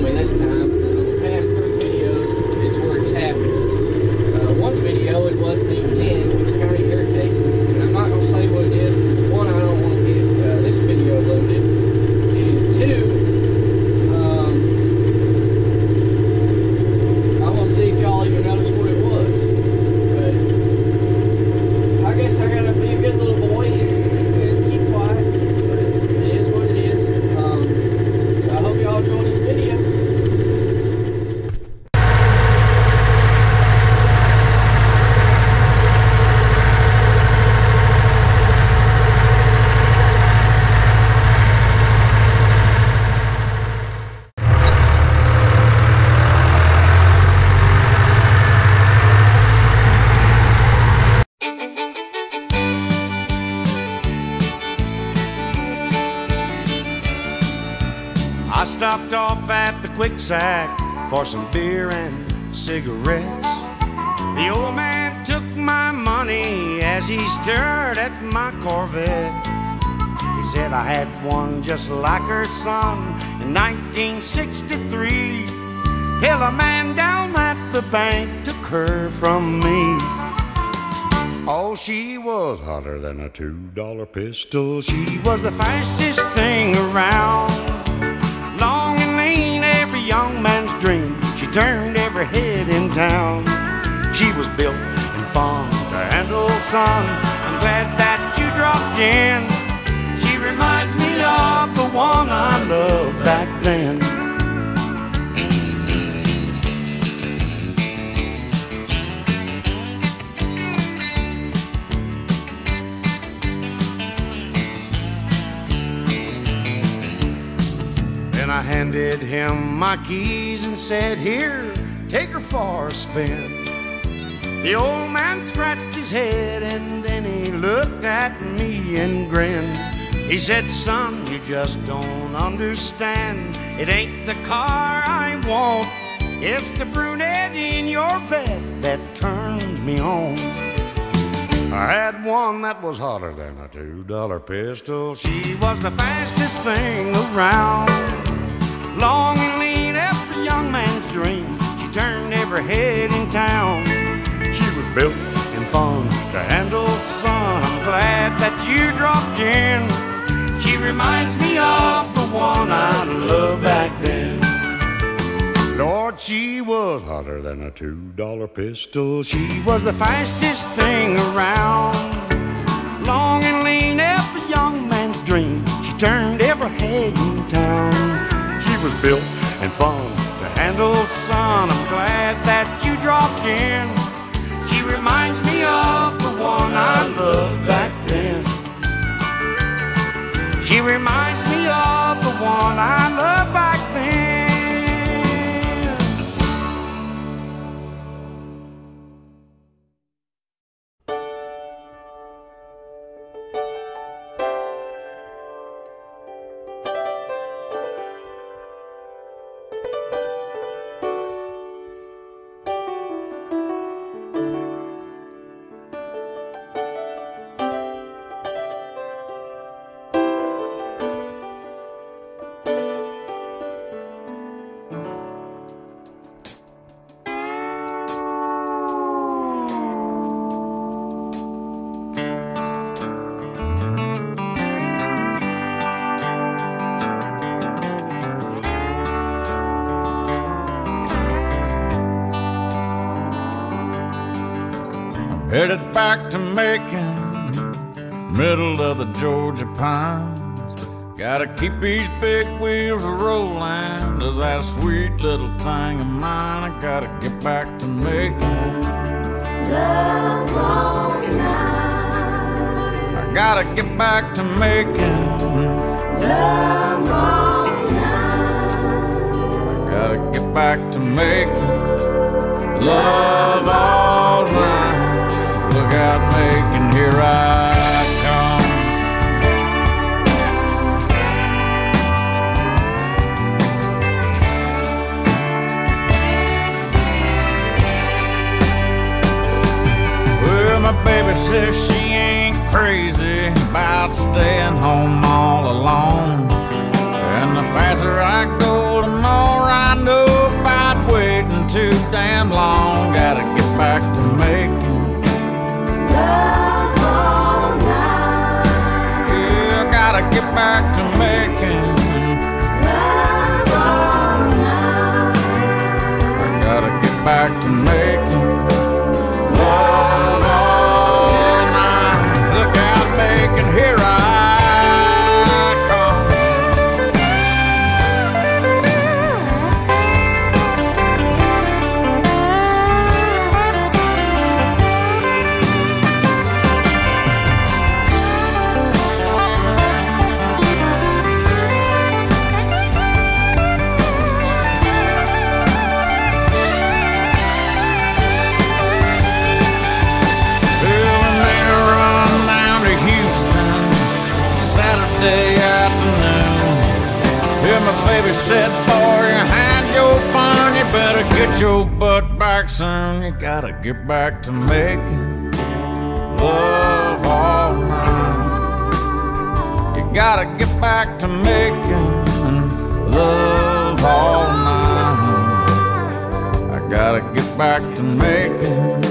on me this time. The past 3 videos is where it's happened. One video, it wasn't even in, which kind of irritates me. And I'm not going to say what it is, because one, I don't want to get this video loaded. And 2, I'm going to see if y'all even noticed what it was. But I guess I got to be a good little boy and keep quiet. But it is what it is. So I hope y'all enjoy this video. I stopped off at the Quick Sack for some beer and cigarettes. The old man took my money as he stared at my Corvette. He said I had one just like her son in 1963, till a man down at the bank took her from me. Oh, she was hotter than a $2 pistol. She was the fastest thing around. Long and lean, every young man's dream. She turned every head in town. She was built and fun to handle, son. I'm glad that you dropped in. She reminds me of the one I loved back then. I handed him my keys and said, "Here, take her for a spin." The old man scratched his head and then he looked at me and grinned. He said, "Son, you just don't understand. It ain't the car I want, it's the brunette in your bed that turns me on." I had one that was hotter than a $2 pistol. She was the fastest thing around. Long and lean, every young man's dream. She turned every head in town. She was built and fun to handle, son. I'm glad that you dropped in. She reminds me of the one I loved back then. Lord, she was hotter than a $2 pistol. She was the fastest thing around. Long and lean, every young man's dream. She turned every head in town. She was built and fun to handle, son. I'm glad that you dropped in. She reminds me of the one I loved back then. She reminds me of the one I loved back then. Headed back to Macon, middle of the Georgia pines. Gotta keep these big wheels rolling to that sweet little thing of mine. I gotta get back to Macon. Love all night. I gotta get back to Macon. Love all night. I gotta get back to Macon. Love all night. Look out, Macon, here I come. Well, my baby says she ain't crazy about staying home all alone. And the faster I go, the more I I know about waiting too damn long. Gotta get back to making love all night. Yeah, gotta get back to making Love all night. I gotta get back to making love all night. Look out, making, here I come. Saturday afternoon. Hear my baby said, boy, you had your fun. You better get your butt back soon. You gotta get back to making love all night. You gotta get back to making love all night. I gotta get back to making